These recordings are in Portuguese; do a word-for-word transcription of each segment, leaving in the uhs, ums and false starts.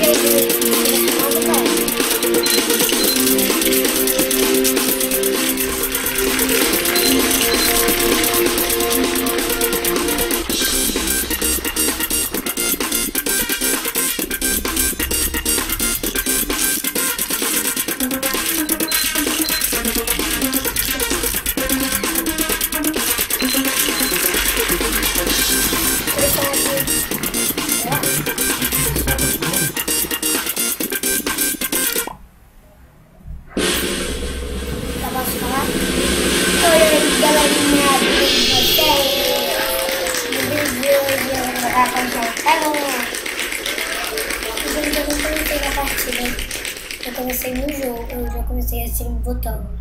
Eu comecei no jogo, eu já comecei assim, botão.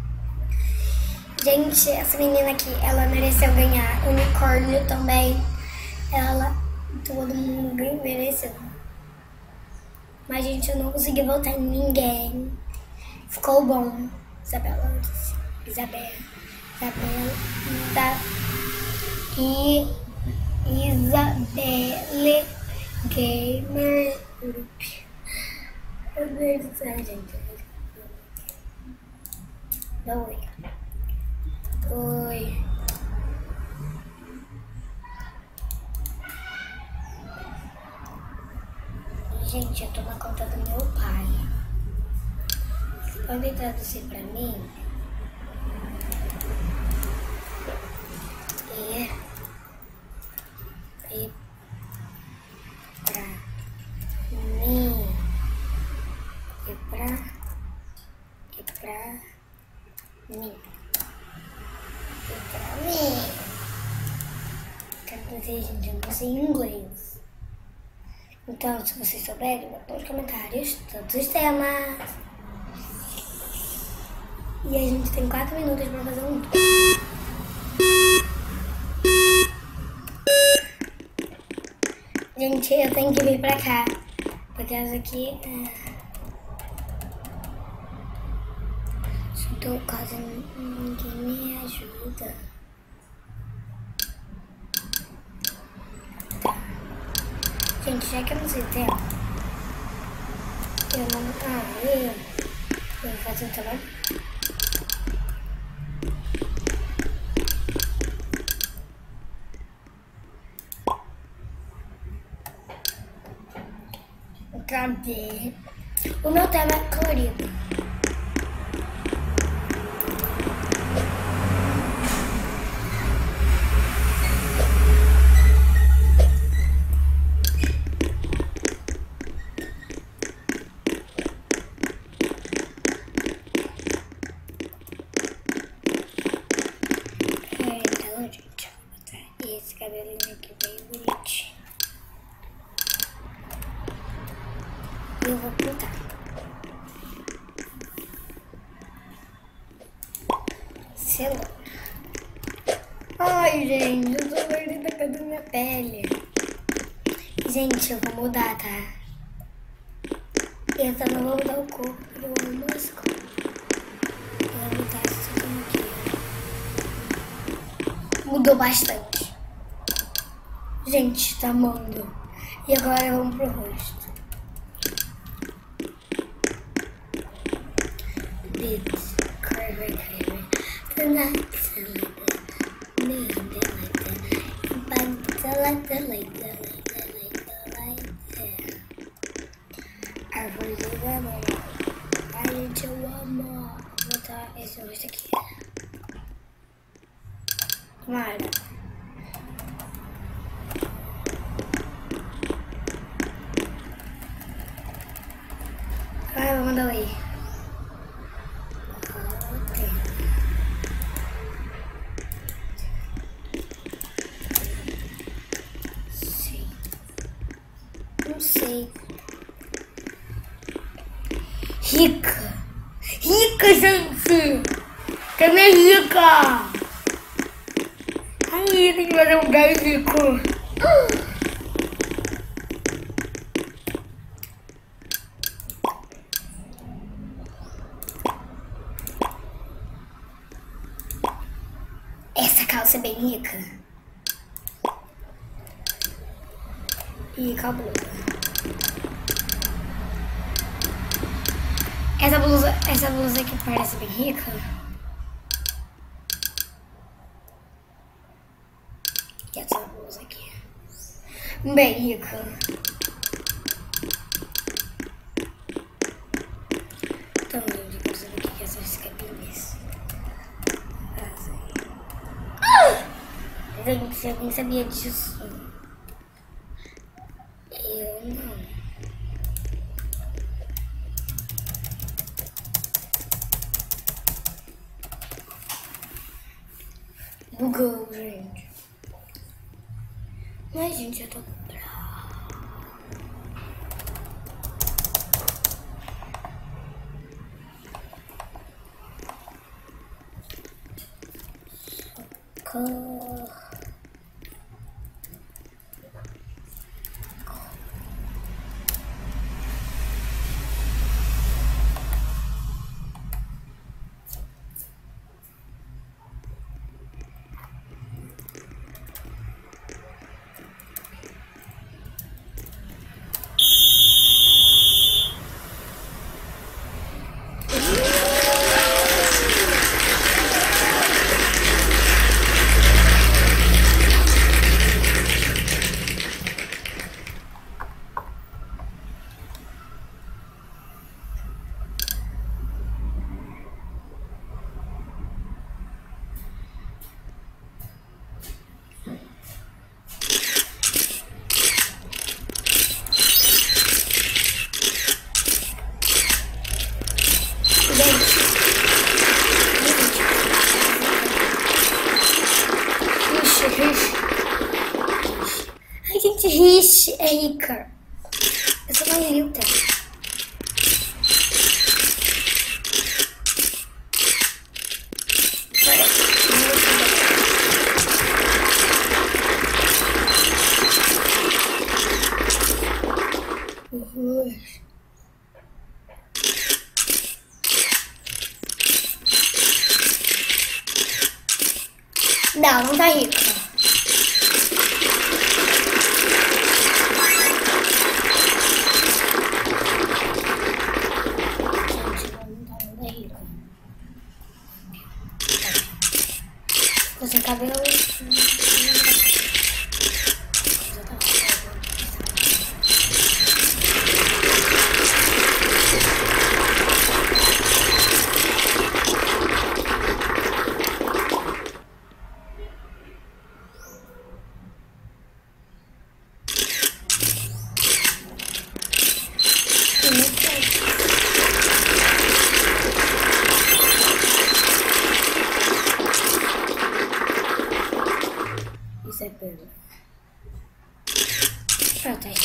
Gente, essa menina aqui, ela mereceu ganhar. Unicórnio também. Ela, todo mundo mereceu. Mas, gente, eu não consegui votar em ninguém. Ficou bom. Isabela, Isabela, Isabela, Isa, e Isabelle Gamer Group. Meu Deus do céu, gente. Não, oi. Oi. Gente, eu tô na conta do meu pai. Vocês podem traduzir pra mim? E... E... Pra... Mim... E pra... E pra... Mim... E pra mim... Traduzir, gente, eu não sei inglês. Então, se vocês souberem, botem nos comentários todos os temas. E a gente tem quatro minutos pra fazer um. Gente, eu tenho que vir pra cá, porque essa aqui é... Tô quase... Ninguém me ajuda. Gente, já que eu não sei o tempo, eu não... Ah, eu... Eu vou fazer o trabalho. Cadê? O meu tema é colorido. Esse cabelinho aqui bem bonitinho. Eu vou pintar. Cenoura. Ai, gente, eu tô perdendo a cor da minha pele. Gente, eu vou mudar, tá? Eu só não vou mudar o corpo, eu amo as cores. Eu vou mudar isso aqui. Mudou bastante. Gente, tá amando. E agora vamos pro rosto. Bits, curvy, curvy. Tonight, select, need it like that. But select it like that, like that, like that, like that. I really want more. I need to want more. Vou botar esse rosto aqui. Tomara. Ai, vou mandar oi. Sim. Não sei. Rica. Rica, gente. Cadê rica? Ai, tem que fazer um lugar rico. Essa calça é bem rica. E cabulosa. Essa blusa, essa blusa aqui parece bem rica. E essa blusa aqui. Bem rica. Então, gente, eu quero saber o que é essas capinhas. Ah! Gente, alguém sabia disso? Eu não. Bugou, gente. Mas, gente, eu tô brava. Socorro. Ai, gente, Rich é rica. Eu sou mais rica. Uhum. Não, não tá rica. Ficou sem cabelo. Isso é pelo. Pronto, aí.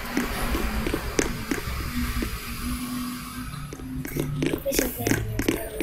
Deixa eu ver.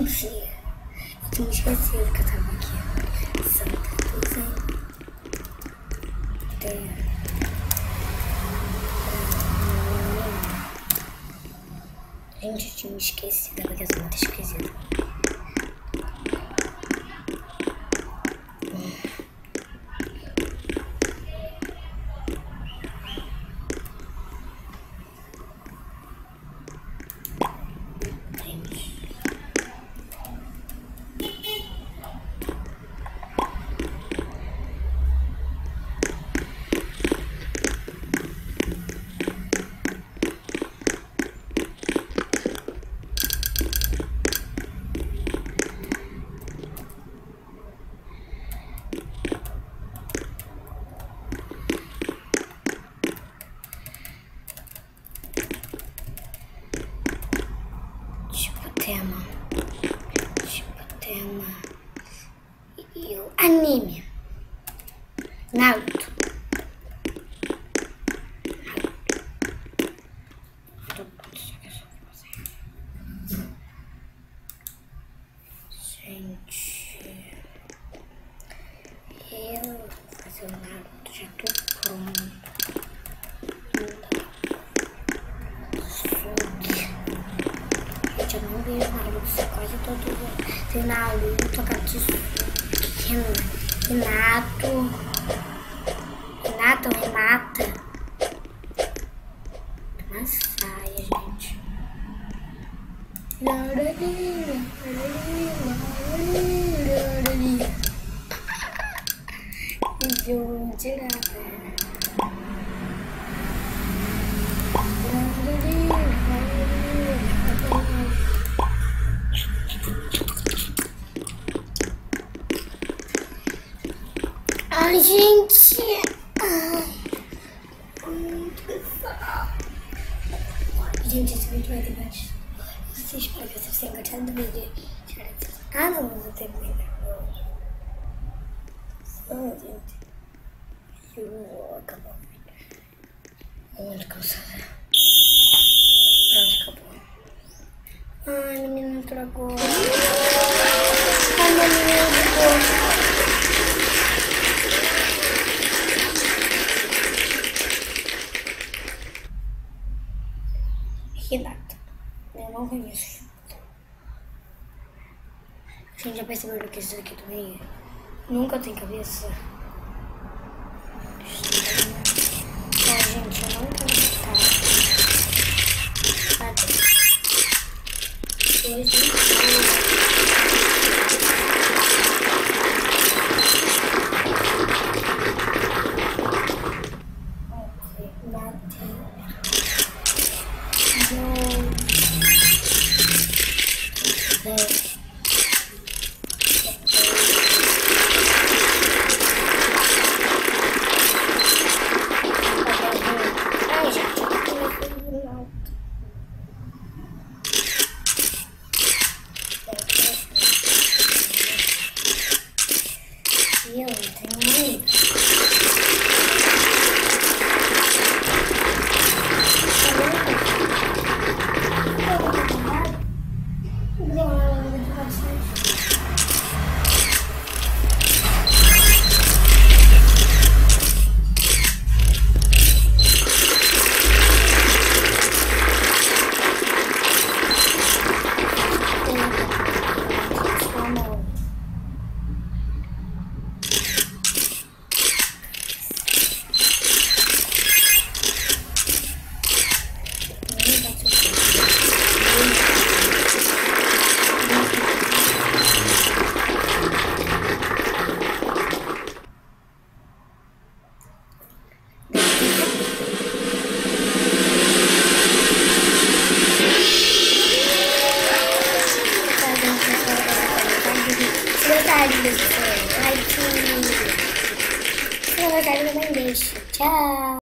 Gente, eu tinha esquecido que eu tava aqui. Santa Cruz. Gente, eu tinha esquecido, porque eu tô muito esquisita. Tema, tipo tema e o anime Naruto. Gente, eu vou fazer o Naruto, já tô pronto. Eu não vejo Naruto quase todo dia. Tem Naruto, Katsuki, Renato, Renato, Renata. Uma saia, gente. E eu vou tirar, velho. Ai, gente. Ai, muito pesado. Gente, esse vídeo vai ter mais. Vocês espero que vocês tenham gostado do vídeo. Ah, não, não tem vídeo. Oh, gente. Eu vou acabar o vídeo. Muito cansada. Pronto, acabou. Ai, a menina tragou. Ai, a menina tragou. Renata. Eu não conheço Renata. A gente já percebeu que isso aqui também nunca tem cabeça. Ah, gente, eu não quero ficar. Cadê? Dois, dois, Okay,